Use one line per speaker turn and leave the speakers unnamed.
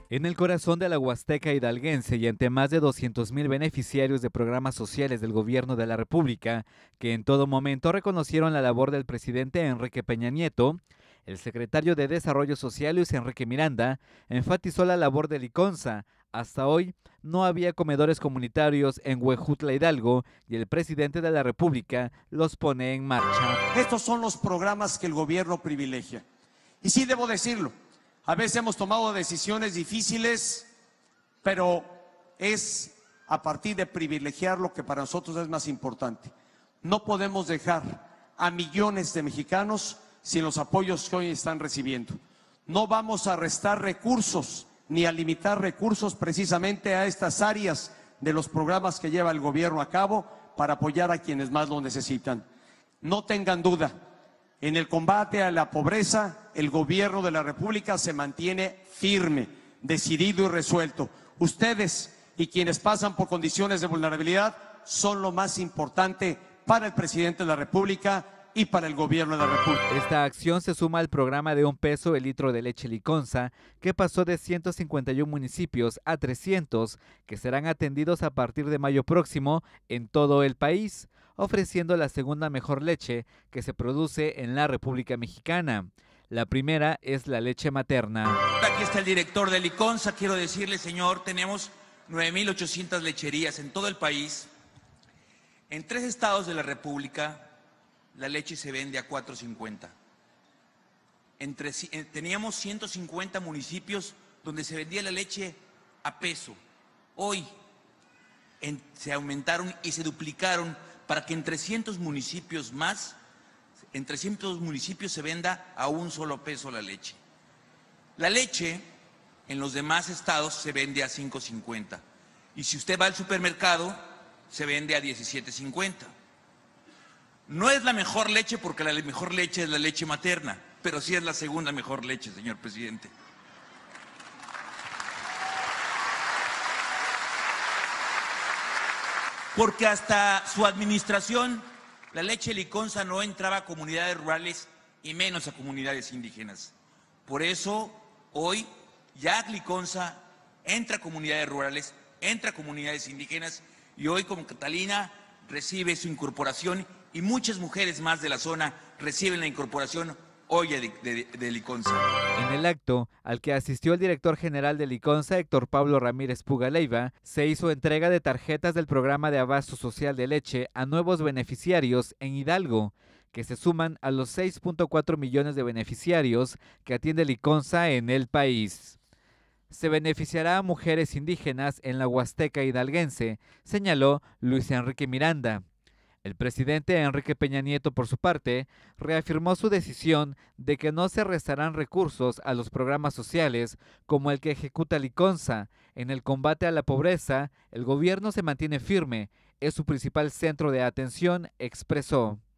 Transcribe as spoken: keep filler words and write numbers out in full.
En el corazón de la Huasteca hidalguense y ante más de doscientos mil beneficiarios de programas sociales del gobierno de la República, que en todo momento reconocieron la labor del presidente Enrique Peña Nieto, el secretario de Desarrollo Social, Luis Enrique Miranda, enfatizó la labor de Liconza. Hasta hoy no había comedores comunitarios en Huejutla, Hidalgo, y el presidente de la República los pone en marcha.
Estos son los programas que el gobierno privilegia. Y sí debo decirlo, a veces hemos tomado decisiones difíciles, pero es a partir de privilegiar lo que para nosotros es más importante. No podemos dejar a millones de mexicanos sin los apoyos que hoy están recibiendo. No vamos a restar recursos ni a limitar recursos precisamente a estas áreas de los programas que lleva el gobierno a cabo para apoyar a quienes más lo necesitan. No tengan duda, en el combate a la pobreza, el gobierno de la República se mantiene firme, decidido y resuelto. Ustedes y quienes pasan por condiciones de vulnerabilidad son lo más importante para el presidente de la República y para el gobierno de la República.
Esta acción se suma al programa de un peso el litro de leche Liconza, que pasó de ciento cincuenta y un municipios a trescientos, que serán atendidos a partir de mayo próximo en todo el país, ofreciendo la segunda mejor leche que se produce en la República Mexicana. La primera es la leche materna.
Aquí está el director de Liconza. Quiero decirle, señor, tenemos nueve mil ochocientas lecherías en todo el país. En tres estados de la República, la leche se vende a cuatro cincuenta. Entre, teníamos ciento cincuenta municipios donde se vendía la leche a peso. Hoy en, se aumentaron y se duplicaron para que en trescientos municipios más, en trescientos municipios se venda a un solo peso la leche. La leche en los demás estados se vende a cinco cincuenta. Y si usted va al supermercado, se vende a diecisiete cincuenta. No es la mejor leche porque la mejor leche es la leche materna, pero sí es la segunda mejor leche, señor presidente. Porque hasta su administración, la leche Liconza no entraba a comunidades rurales y menos a comunidades indígenas. Por eso, hoy, ya Liconza entra a comunidades rurales, entra a comunidades indígenas, y hoy, como Catalina, recibe su incorporación y muchas mujeres más de la zona reciben la incorporación hoy de, de, de Liconza.
En el acto, al que asistió el director general de Liconza, Héctor Pablo Ramírez Puga Leiva, se hizo entrega de tarjetas del programa de abasto social de leche a nuevos beneficiarios en Hidalgo, que se suman a los seis punto cuatro millones de beneficiarios que atiende Liconza en el país. Se beneficiará a mujeres indígenas en la Huasteca hidalguense, señaló Luis Enrique Miranda. El presidente Enrique Peña Nieto, por su parte, reafirmó su decisión de que no se restarán recursos a los programas sociales como el que ejecuta Liconza. En el combate a la pobreza, el gobierno se mantiene firme, es su principal centro de atención, expresó.